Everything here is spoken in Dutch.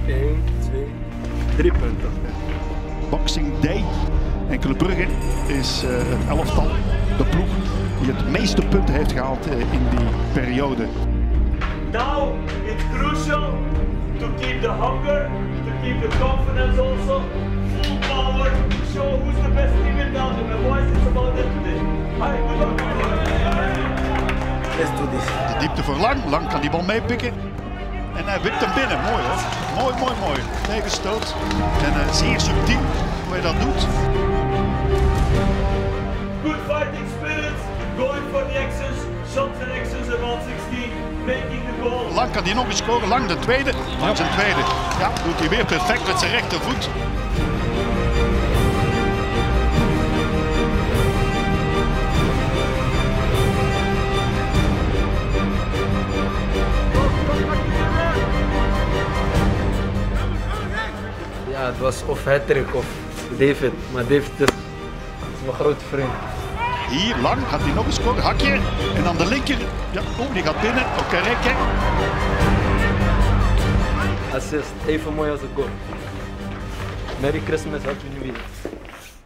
1, 2, 3 punten. Boxing Day. En Club Brugge is het elftal, de ploeg, die het meeste punten heeft gehaald in die periode. Now it's crucial to keep the hunger, to keep the confidence also, full power, show who's the best team in Belgium. And why is it about that today? Hi, good luck. Let's do this. De diepte voor Lang. Lang kan die bal meepikken. En hij wipt hem binnen. Mooi hoor. Mooi, mooi, mooi. Tegenstoot. En zeer subtiel hoe hij dat doet. Good fighting spirit, going for the actions, shots and actions about 16, making the goal. Lang kan die nog eens scoren. Lang de tweede. Lang zijn tweede. Ja, doet hij weer perfect met zijn rechtervoet. Ja, het was of Hattrick of David. Maar David is mijn grote vriend. Hier, Lang gaat hij nog eens scoren. Hakje. En dan de linker. Ja, die gaat binnen. Oké, rekken. Assist, even mooi als een goal. Merry Christmas, Happy New Year.